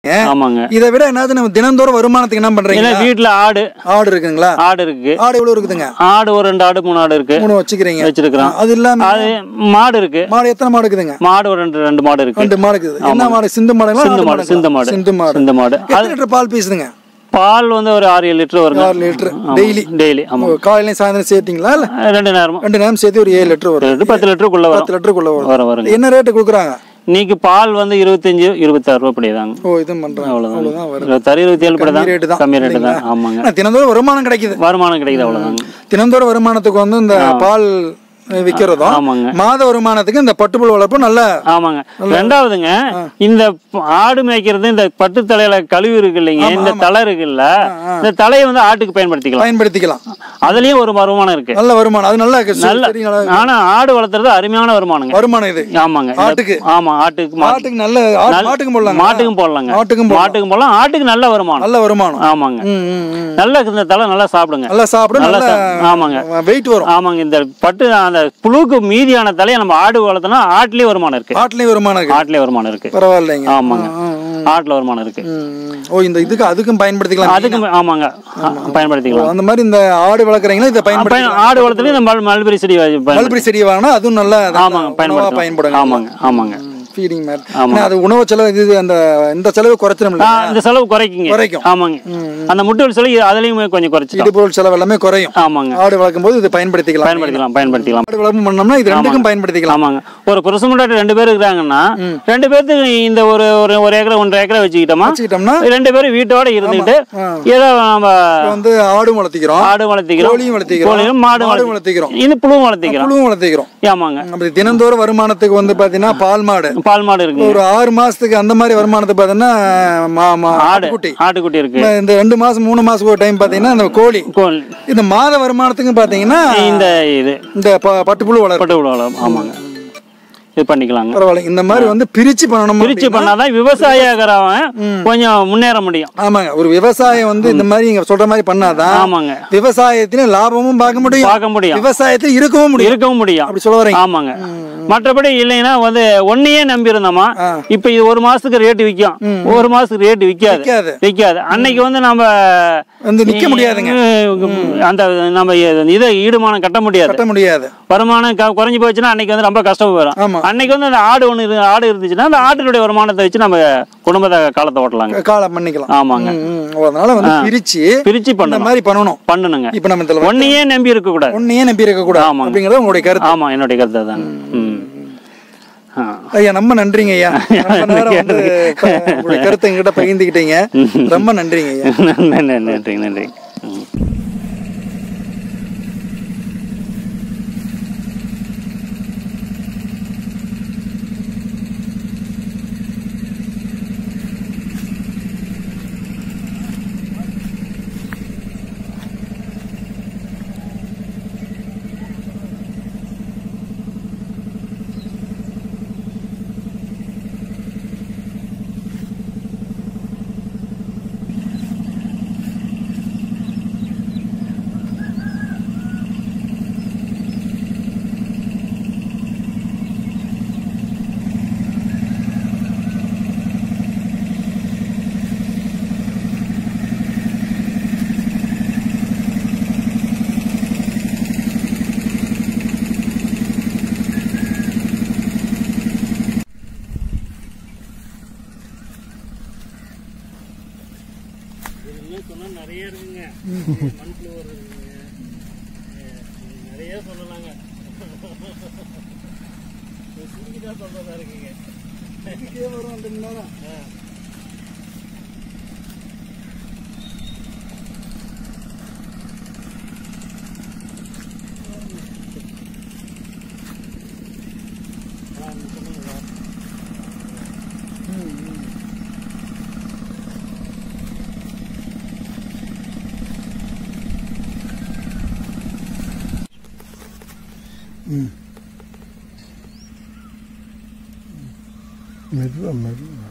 ஆமாங்க. இதை விட என்னது நம்ம தினந்தோறும் வருமானத்துக்கு என்ன பண்றீங்க? வீட்டுல ஆடு இருக்குங்களா? ஆடு இருக்கு. ஆடு எவ்வளவு இருக்குதுங்க? ஆடு ஒரு 2 ஆடு 3 ஆடு இருக்கு. 3 வச்சிருக்கோம். அது இல்லாம மாடு இருக்கு. மாடு எத்தனை மாடு இருக்குதுங்க? மாடு ஒரு 2 மாடு இருக்கு. 2 மாடு இருக்குது. என்ன மாடு? சிந்து மாடுங்களா? சிந்து மாடு. எத்தனை லிட்டர் பால் பீசுதுங்க? பால் வந்து ஒரு 6-7 லிட்டர் வருங்க. 6 லிட்டர் டெய்லி. ஆமா. காலையில சாயந்தரம் சேர்த்தீங்களா? இல்ல 2 நேரம் சேர்த்து ஒரு 7 லிட்டர் வரும். 10 லிட்டருக்குள்ள வரும். 10 லிட்டருக்குள்ள வரும். என்ன ரேட் கொடுக்குறாங்க? இன்னைக்கு பால் வந்து 25-26 ரூபாய் படிதாங்க. ஓ, இதுவும் பண்றாங்க. அவ்வளவுதான் வரும். 26-27 படிதான். கம்மி ரேட் தான். ஆமாங்க. தினந்தோறும் வருமானம் கிடைக்குது. அவ்வளவுதாங்க. தினந்தோறும் வருமானத்துக்கு வந்து இந்த பால் விக்கிறதும் மாத வருமானத்துக்கு இந்த பட்டுப்புழு வளர்ப்பு நல்ல. ஆமாங்க. ரெண்டாவதுங்க, இந்த ஆடு மேய்க்கிறது இந்த பட்டு தலையில கழிவு இருக்கு இல்லைங்க, இந்த தலை இருக்குல்ல, இந்த தலையை வந்து ஆட்டுக்கு பயன்படுத்திக்கலாம். அதுலயும் ஒரு வருமானம் இருக்கு. நல்ல வருமானம். அது நல்ல. ஆனா ஆடு வளர்த்துறது அருமையான வருமானம் இது. ஆமாங்க. ஆட்டுக்கு நல்ல. மாட்டுக்கும் போடலாங்க. ஆட்டுக்கு நல்ல வருமானம். ஆமாங்க. நல்ல இந்த தலை நல்லா சாப்பிடுங்க. ஆமாங்க. வெயிட் வரும். ஆமாங்க. இந்த பட்டு அந்த புழுக்கு மீதியான தலையை நம்ம ஆடு வளர்த்தோம்னா ஆட்டுலயே வருமானம் இருக்கு. பரவாயில்லைங்க. ஆமாங்க. ஆட்டுல வருமானம் இருக்கு. ஓ, இந்த இதுக்கு அதுக்கும் பயன்படுத்திக்கலாம். அதுக்கும் ஆமாங்க பயன்படுத்திக்கலாம். அந்த மாதிரி இந்த ஆடு வளர்க்குறீங்களா? இதை ஆடு வளர்த்துட்டு இந்த மல்பெரி செடி வாங்கினா அதுவும் நல்லா. ஆமாங்க, பயன்படுங்க. ஆமாங்க. ஃபீடிங் மாதிரி. அது உணவு செலவு இது இந்த செலவு குறைச்சிரும். இந்த செலவு குறைக்கும். ஆமாங்க. அந்த முட்டை செலவு அதுலயுமே கொஞ்சம் குறைச்சி இடுபொருள் செலவு எல்லாமே குறையும். ஆமாங்க. ஆடு வளர்க்கும் போது இது பயன்படுத்திக்கலாம். ஆடு வளர்ப்பு பண்ணோம்னா இது ரெண்டுக்கும் பயன்படுத்திக்கலாம். ஆமாங்க. ஒரு புருஷ முன்னாடி 2 பேர் இருக்காங்கன்னா 2 பேருக்கு இந்த ஒரு 1 ஏக்கர் 1.5 ஏக்கர் வச்சுக்கிட்டோம்னா 2 பேரும் வீட்டோட இருந்துட்டு ஏதோ நம்ம வந்து ஆடு வளர்த்திக்கிறோம், கோழியும் மாடு வளர்த்திக்கிறோம், இந்த புழு வளர்த்திக்கிறோம். ஆமாங்க. அப்படி தினந்தோறும் வருமானத்துக்கு வந்து பாத்தீங்கன்னா பால் மாடு இருக்கு. ஒரு 6 மாசத்துக்கு அந்த மாதிரி வருமானத்தை பாத்தீங்கன்னா ஆட்டுக்குட்டி இருக்கு. இந்த 2 மாசம் 3 மாசத்துக்கு ஒரு டைம் பாத்தீங்கன்னா இந்த கோழி. இந்த மாத வருமானத்துக்கு பாத்தீங்கன்னா இந்த பட்டுப்புழு வளரும். ஆமாங்க. இது பண்ணிக்கலாங்க. பரவாயில்ல. இந்த மாதிரி வந்து பிரிச்சு பண்ணாதான் விவசாயியாகிறவன் கொஞ்சம் முன்னேற முடியும். ஆமாங்க. ஒரு விவசாயம் வந்து இந்த மாதிரி நீங்க சொல்ற மாதிரி பண்ணாதான் ஆமாங்க விவசாயத்தில லாபமும் பார்க்க முடியும். விவசாயத்தில் இருக்கவும் முடியும். அப்படி சொல்ல வரீங்க. ஆமாங்க. மற்றபடி இல்லைன்னா வந்து ஒன்னையே நம்பி இருந்தோமா, இப்ப இது 1 மாசத்துக்கு ரேட்டு விற்கும், 1 மாசத்துக்கு ரேட்டு விற்காது. அன்னைக்கு வந்து நம்ம வந்து நிக்க முடியாதுங்க. அந்த நம்ம இதை ஈடுமானம் கட்ட முடியாது. வருமானம் குறைஞ்சு போச்சுன்னா அன்னைக்கு வந்து ரொம்ப கஷ்டம் வரும். அன்னைக்கு வந்து அந்த ஆடு இருந்துச்சுன்னா அந்த ஆட்டினுடைய வருமானத்தை வச்சு நம்ம குடும்பத்தை காலத்தை ஓட்டலாங்க. காலம் பண்ணிக்கலாம். ஆமாங்க. அதனால வந்து பிரிச்சு பண்ண மாதிரி பண்ணணுங்க. இப்ப நம்ம ஒன்னையே நம்பி இருக்க கூடாது. ஆமா, அப்படிங்கறது உங்களுடைய கருத்து. ஆமா, என்னுடைய கருத்து தான். ஐயா, ரொம்ப நன்றிங்க ஐயா. உங்களுடைய கருத்தை எங்கிட்ட பகிர்ந்துக்கிட்டீங்க. ரொம்ப நன்றிங்க ஐயா. நன்றி. நிறைய இருக்குங்க. மண்புழு இருக்குங்க, நிறைய சொல்லலாங்க. சுருக்கிதான் சொல்றதா இருக்குங்க. வரும் மெதுவா